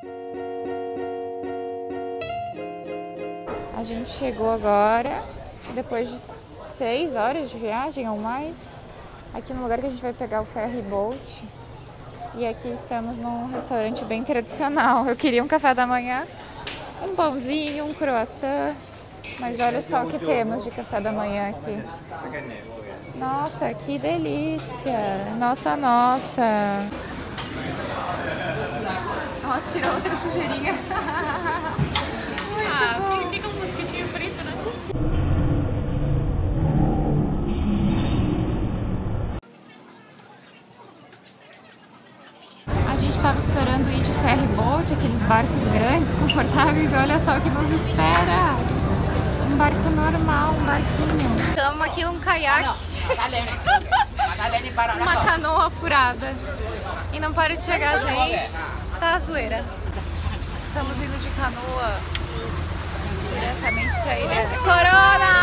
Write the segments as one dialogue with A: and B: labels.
A: A gente chegou agora, depois de 6 horas de viagem ou mais, aqui no lugar que a gente vai pegar o ferry boat. E aqui estamos num restaurante bem tradicional. Eu queria um café da manhã, um pãozinho, um croissant, mas olha só o que temos de café da manhã aqui. Nossa, que delícia! Nossa, nossa! Ó, tirou outra sujeirinha.
B: Fica um mosquitinho frito, né?
A: A gente estava esperando ir de ferry boat, aqueles barcos grandes, confortáveis, e olha só o que nos espera. Um barco normal, um barquinho. Estamos aqui num caiaque. Uma canoa furada. E não para de chegar gente. Tá zoeira. Estamos indo de canoa diretamente pra ilha Corona!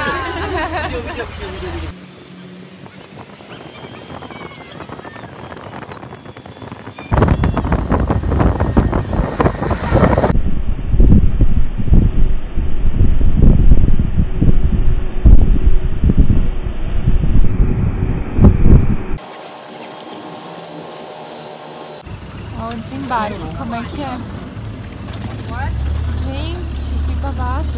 A: Olha o desembarque, como é que é? Gente, que babado!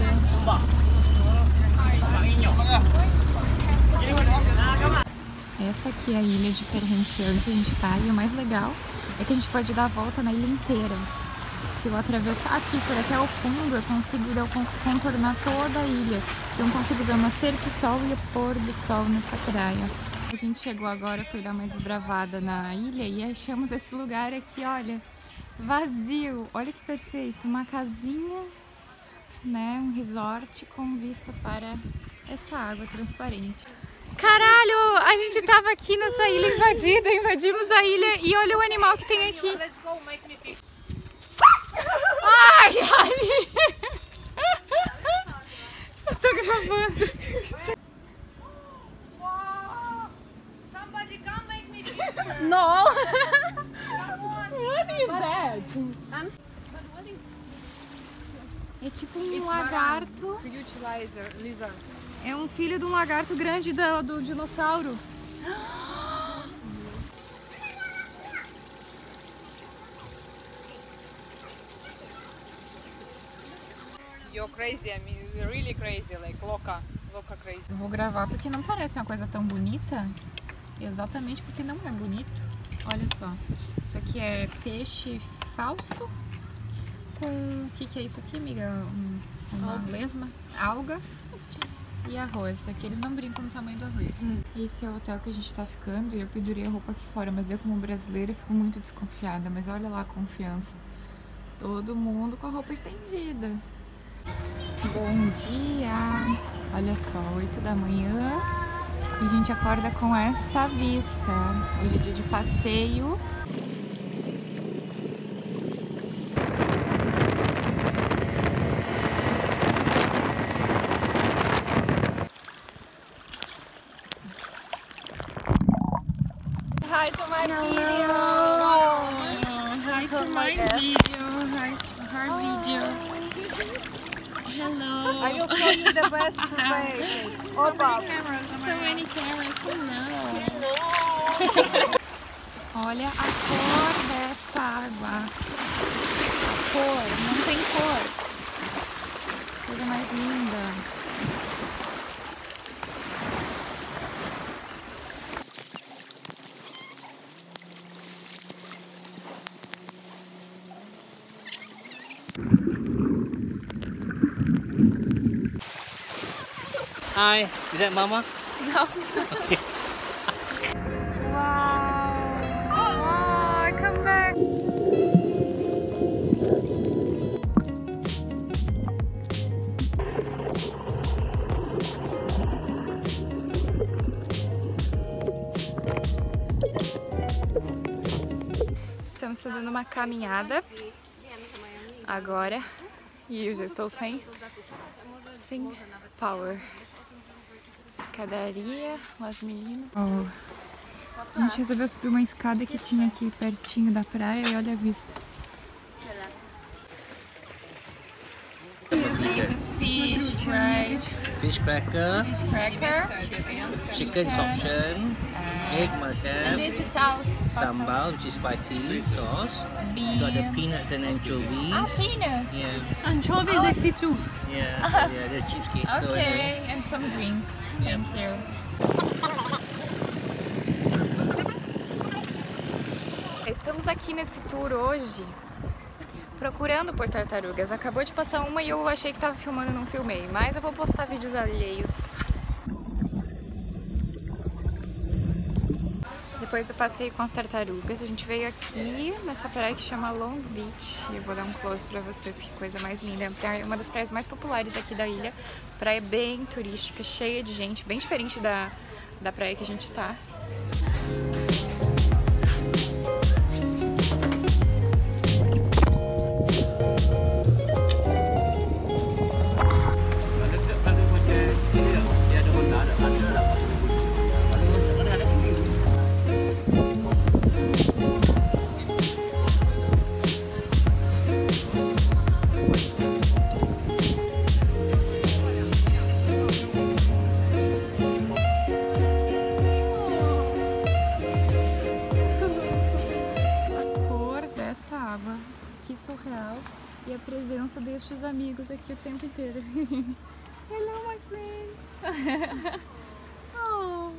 A: Essa aqui é a ilha de Perhentian que a gente tá, e o mais legal é que a gente pode dar a volta na ilha inteira. Se eu atravessar aqui por até o fundo, eu consigo contornar toda a ilha. Então consigo ver o nascer do sol e o pôr do sol nessa praia. A gente chegou agora, foi dar uma desbravada na ilha e achamos esse lugar aqui, olha, vazio. Olha que perfeito, uma casinha, né, um resort com vista para esta água transparente. Caralho, a gente tava aqui nessa ilha invadida, invadimos a ilha e olha o animal que tem aqui. Ai, ai! Eu tô gravando. No! What is that? É tipo um lagarto. É um filho de um lagarto grande do dinossauro.
B: You're crazy, I mean, you're really crazy, like louca crazy.
A: Eu vou gravar porque não parece uma coisa tão bonita. Exatamente porque não é bonito. Olha só. Isso aqui é peixe falso. Com... O que é isso aqui, amiga? Uma lesma, alga e arroz. Aqui eles não brincam no tamanho do arroz. Esse é o hotel que a gente tá ficando e eu pendurei a roupa aqui fora, mas eu como brasileira fico muito desconfiada. Mas olha lá a confiança. Todo mundo com a roupa estendida. Bom dia! Olha só, 8 da manhã e a gente acorda com esta vista. Hoje é dia de passeio. Hi to my video! Hi to my video! Hi to her video! Hello!
B: I will show you the best way. Opa!
A: So many cameras! Hello! Olha a cor dessa água! A cor! Não tem cor! Coisa mais linda!
C: Hi, is that Mama?
A: Não. Wow! Oh, come back! Estamos fazendo uma caminhada agora e eu já estou sem power. Escadaria, as meninas. Oh. A gente resolveu subir uma escada que tinha aqui pertinho da praia e olha a vista. fish, rice,
C: fish cracker, chicken
A: chicken.
C: option, egg must
A: And
C: have,
A: this is sauce.
C: sambal, which is spicy sauce. Got the
A: Beans.
C: peanuts and anchovies.
A: Ah, peanuts.
C: Yeah,
D: Anchovies, I see too.
C: yeah, so yeah, the cheapskate. So
A: Okay,
C: anyway,
A: and some greens. Thank you. Estamos aqui nesse tour hoje procurando por tartarugas. Acabou de passar uma e eu achei que tava filmando e não filmei, mas eu vou postar vídeos alheios. Depois do passeio com as tartarugas, a gente veio aqui nessa praia que chama Long Beach. E eu vou dar um close pra vocês, que coisa mais linda. É uma das praias mais populares aqui da ilha. Praia bem turística, cheia de gente, bem diferente da praia que a gente tá. Surreal e a presença destes amigos aqui o tempo inteiro. Hello, my friend. Oh.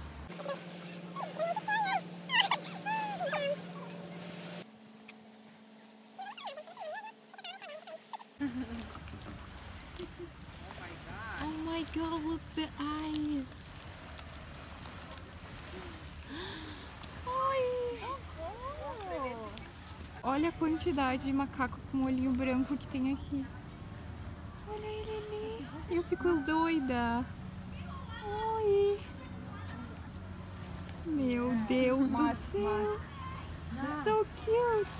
A: Oh my god, look at the eyes. Olha a quantidade de macaco com olhinho branco que tem aqui. Olha ele ali. Eu fico doida. Oi. Meu Deus do céu. So cute.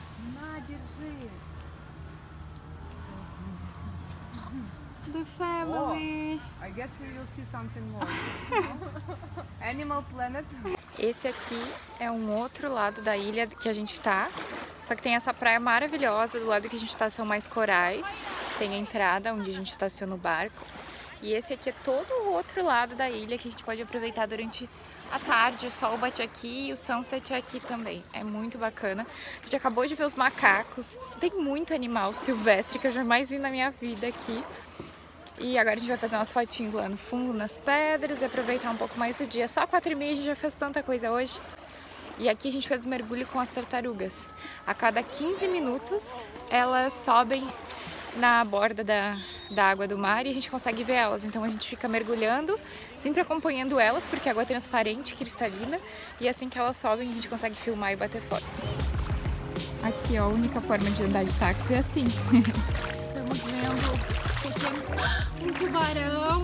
A: The family.
B: Oh, I guess we will see something more. Animal Planet.
A: Esse aqui é um outro lado da ilha que a gente tá. Só que tem essa praia maravilhosa. Do lado que a gente tá são mais corais. Tem a entrada onde a gente estaciona o barco. E esse aqui é todo o outro lado da ilha que a gente pode aproveitar durante a tarde. O sol bate aqui e o sunset é aqui também. É muito bacana. A gente acabou de ver os macacos. Tem muito animal silvestre que eu jamais vi na minha vida aqui. E agora a gente vai fazer umas fotinhos lá no fundo, nas pedras, e aproveitar um pouco mais do dia. Só 4h30 a gente já fez tanta coisa hoje. E aqui a gente fez o mergulho com as tartarugas. A cada 15 minutos elas sobem na borda da água do mar e a gente consegue ver elas. Então a gente fica mergulhando, sempre acompanhando elas, porque a água é transparente, cristalina. E assim que elas sobem a gente consegue filmar e bater foto. Aqui ó, a única forma de andar de táxi é assim. Estamos vendo um tubarão.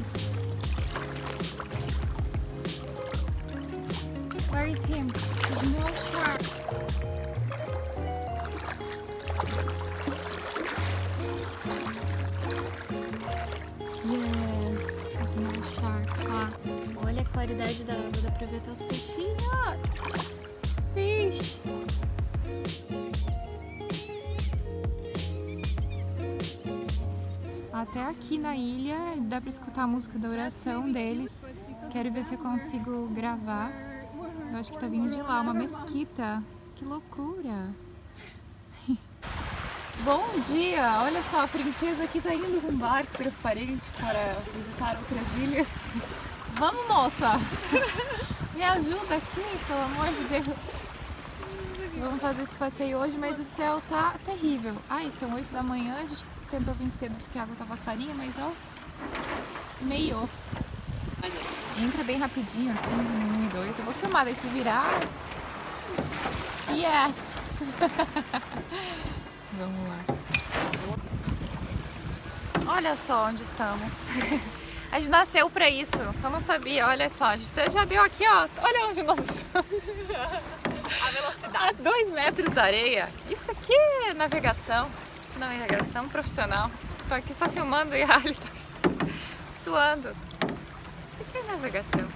A: Where is him? Small shark. Yes, small shark. Ah, olha a claridade da água, dá pra ver até os peixinhos. Fish. Até aqui na ilha dá pra escutar a música da oração deles. Quero ver se eu consigo gravar. Eu acho que tá vindo de lá, uma mesquita. Que loucura! Bom dia! Olha só, a princesa aqui tá indo com um barco transparente para visitar outras ilhas. Vamos, moça! Me ajuda aqui, pelo amor de Deus! Vamos fazer esse passeio hoje, mas o céu tá terrível. Ai, são 8 da manhã, a gente tentou vir cedo porque a água tava clarinha, mas ó, meio. Entra bem rapidinho, assim, 1 e 2. Eu vou filmar, daí se virar. Yes! Vamos lá. Olha só onde estamos. A gente nasceu pra isso, só não sabia, olha só. A gente já deu aqui, ó. Olha onde nós estamos. A velocidade. A 2 metros da areia. Isso aqui é navegação. Navegação profissional. Tô aqui só filmando e a Ali tá suando. Isso aqui é navegação.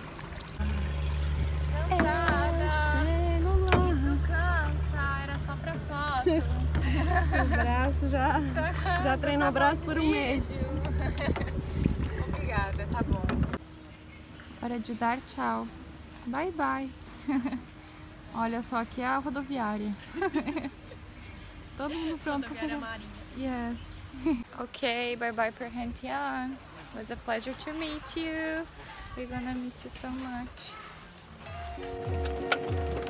A: Cansada. Isso cansa. Era só pra foto.
D: O braço já treinou o braço por um mês.
A: Obrigada, tá bom. Hora de dar tchau. Bye, bye. Olha só, aqui é a rodoviária. Todo mundo pronto.
D: Rodoviária Marinha.
A: Yes. Okay, bye bye Perhentian. It was a pleasure to meet you. We're gonna miss you so much.